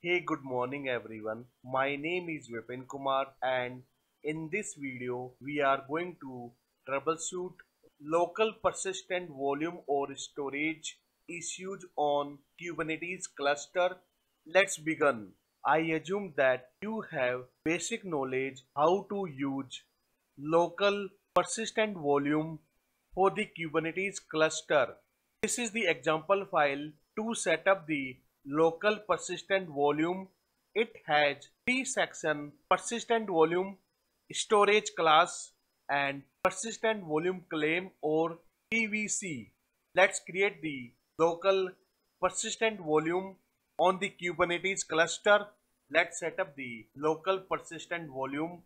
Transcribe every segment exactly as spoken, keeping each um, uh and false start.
Hey, good morning everyone. My name is Vipin Kumar and in this video we are going to troubleshoot local persistent volume or storage issues on Kubernetes cluster. Let's begin. I assume that you have basic knowledge how to use local persistent volume for the Kubernetes cluster. This is the example file to set up the local persistent volume. It has three sections: persistent volume, storage class, and persistent volume claim or P V C. Let's create the local persistent volume on the Kubernetes cluster. Let's set up the local persistent volume.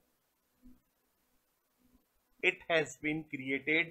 It has been created.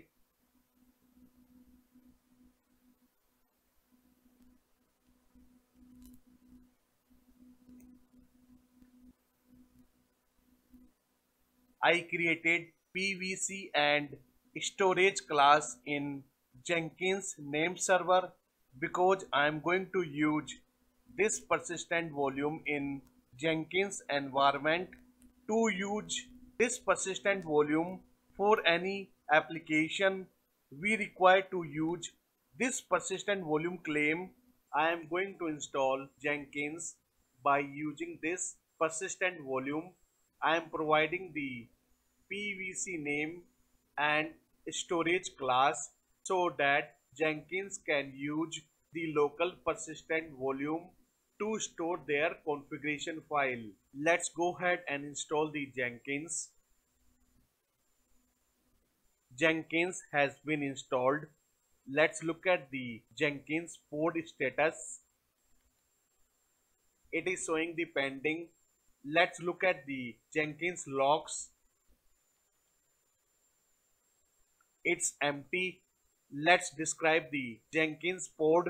I created P V C and storage class in Jenkins name server because I am going to use this persistent volume in Jenkins environment. To use this persistent volume for any application, we require to use this persistent volume claim. I am going to install Jenkins by using this persistent volume. I am providing the P V C name and storage class so that Jenkins can use the local persistent volume to store their configuration file. Let's go ahead and install the Jenkins. Jenkins has been installed. Let's look at the Jenkins pod status. It is showing the pending. Let's look at the Jenkins logs. It's empty. Let's describe the Jenkins pod.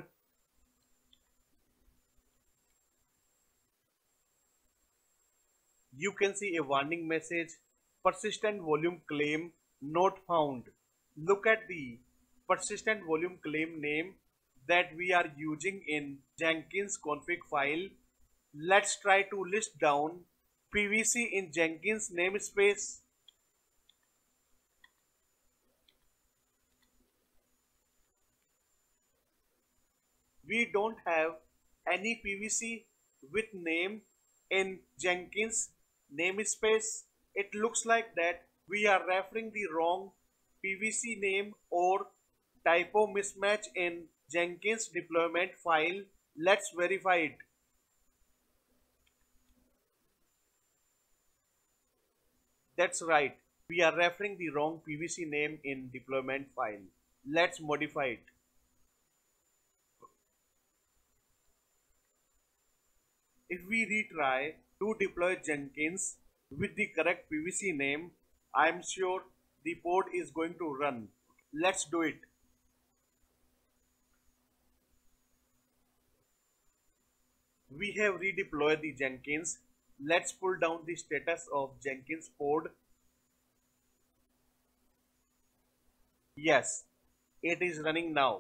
You can see a warning message: persistent volume claim not found. Look at the persistent volume claim name that we are using in Jenkins config file. Let's try to list down P V C in Jenkins namespace. We don't have any P V C with name in Jenkins namespace. It looks like that we are referring the wrong P V C name or typo mismatch in Jenkins deployment file. Let's verify it. That's right. We are referring the wrong P V C name in deployment file. Let's modify it. If we retry to deploy Jenkins with the correct P V C name, I am sure the pod is going to run. Let's do it. We have redeployed the Jenkins. Let's pull down the status of Jenkins pod. Yes, it is running now.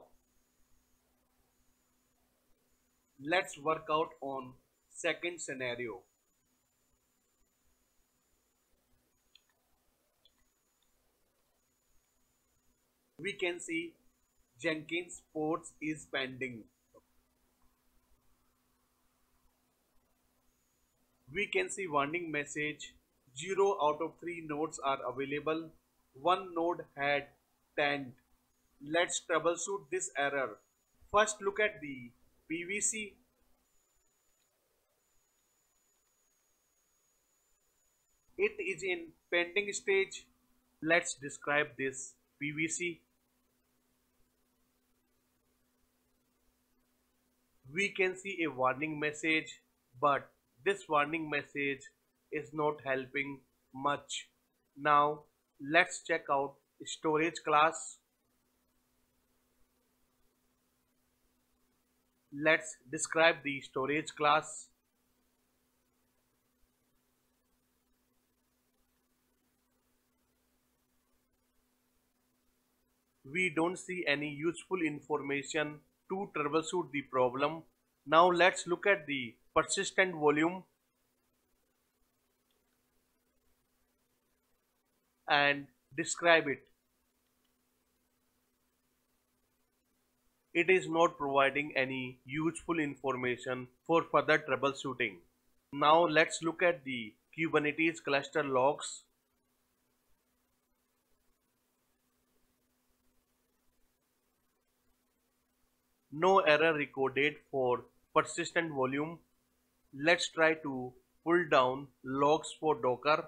Let's work out on second scenario. We can see Jenkins ports is pending. We can see warning message: zero out of three nodes are available. One node had tanked. Let's troubleshoot this error. First, look at the P V C. It is in pending stage. Let's describe this P V C. We can see a warning message, but this warning message is not helping much. Now let's check out storage class. Let's describe the storage class. We don't see any useful information to troubleshoot the problem. Now let's look at the persistent volume and describe it. It is not providing any useful information for further troubleshooting. Now let's look at the Kubernetes cluster logs. No error recorded for persistent volume. Let's try to pull down logs for Docker.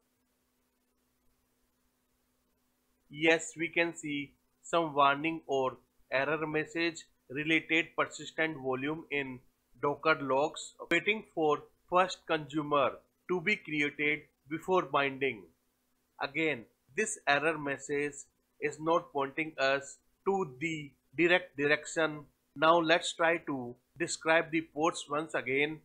Yes, we can see some warning or error message related persistent volume in Docker logs, waiting for first consumer to be created before binding. Again, this error message is not pointing us to the direct direction. Now let's try to describe the ports once again.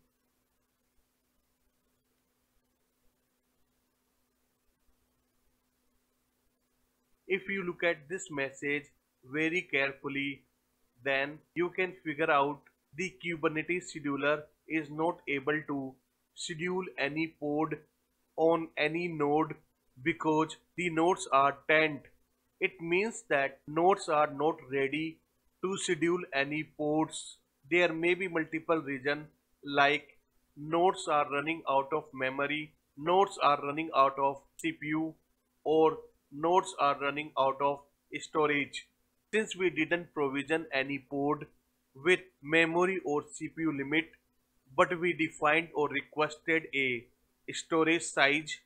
If you look at this message very carefully, then you can figure out the Kubernetes scheduler is not able to schedule any pod on any node because the nodes are tagged. It means that nodes are not ready to schedule any pods. There may be multiple reasons like nodes are running out of memory, nodes are running out of C P U, or nodes are running out of storage. Since we didn't provision any pod with memory or C P U limit, but we defined or requested a storage size.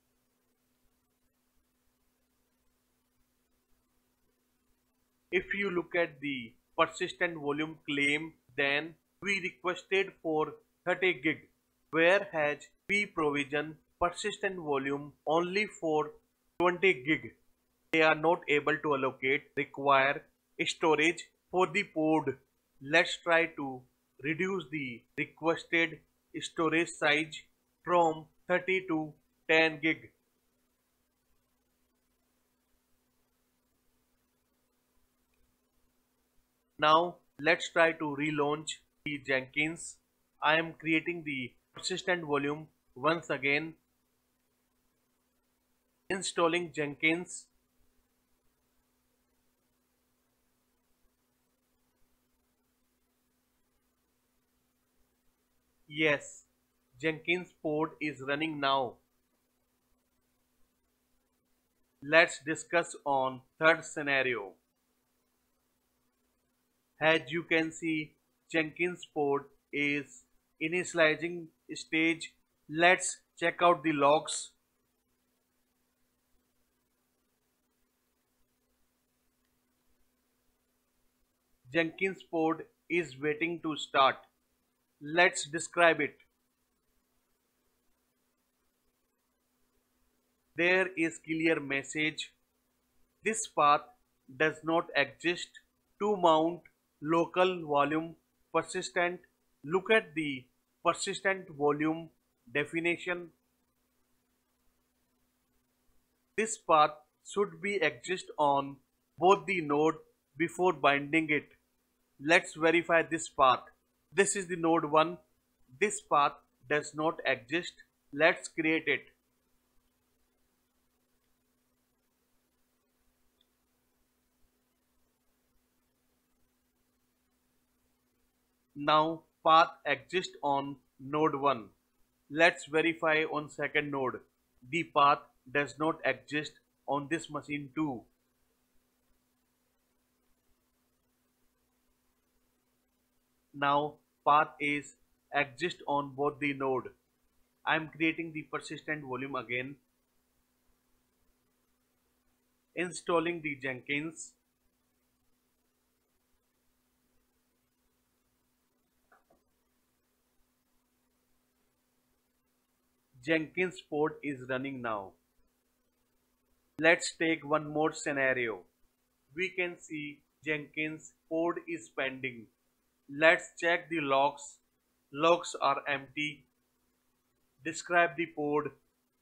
If you look at the persistent volume claim, then we requested for thirty gig, whereas we provision persistent volume only for twenty gig. They are not able to allocate require storage for the pod. Let's try to reduce the requested storage size from thirty to ten gig. Now let's try to relaunch the Jenkins. I am creating the persistent volume once again, installing Jenkins. Yes, Jenkins pod is running now. Let's discuss on third scenario. As you can see, Jenkins pod is initializing stage. Let's check out the logs. Jenkins pod is waiting to start. Let's describe it. There is clear message. This path does not exist. To mount local volume persistent, look at the persistent volume definition. This path should be exist on both the node before binding it. Let's verify this path. This is the node one. This path does not exist. Let's create it. Now path exists on node one. Let's verify on second node. The path does not exist on this machine too. Now path is exist on both the node. I am creating the persistent volume again, installing the Jenkins. Jenkins pod is running now. Let's take one more scenario. We can see Jenkins pod is pending. Let's check the logs. Logs are empty. Describe the pod.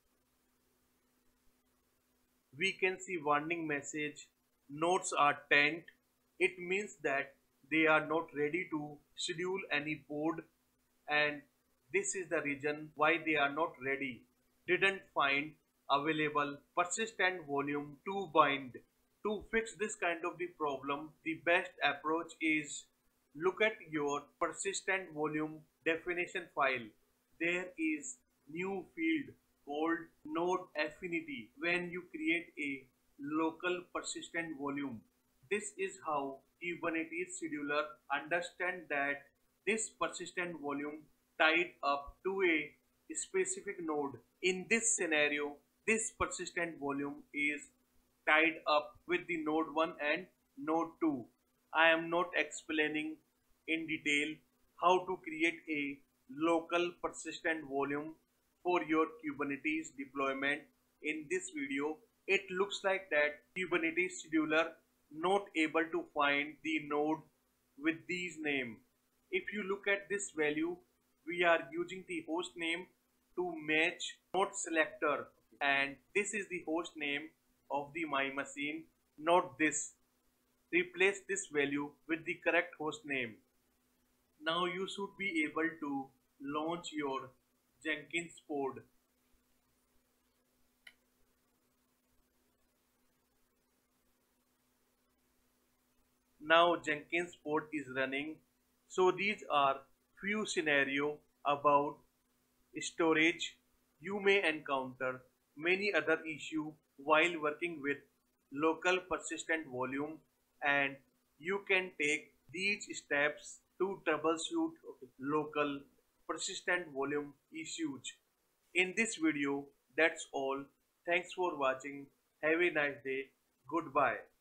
We can see warning message. Nodes are tagged. It means that they are not ready to schedule any pod, and This is the reason why they are not ready. Didn't find available persistent volume to bind. To fix this kind of the problem, the best approach is look at your persistent volume definition file. There is new field called node affinity when you create a local persistent volume. This is how Kubernetes scheduler understand that this persistent volume tied up to a specific node. In this scenario, this persistent volume is tied up with the node one and node two. I am not explaining in detail how to create a local persistent volume for your Kubernetes deployment in this video. It looks like that Kubernetes scheduler not able to find the node with these name. If you look at this value, we are using the host name to match node selector, and this is the host name of the my machine, not this. Replace this value with the correct host name. Now you should be able to launch your Jenkins pod. Now Jenkins pod is running. So these are few scenario about storage. You may encounter many other issue while working with local persistent volume, and you can take these steps to troubleshoot local persistent volume issues. In this video, that's all. Thanks for watching. Have a nice day. Goodbye.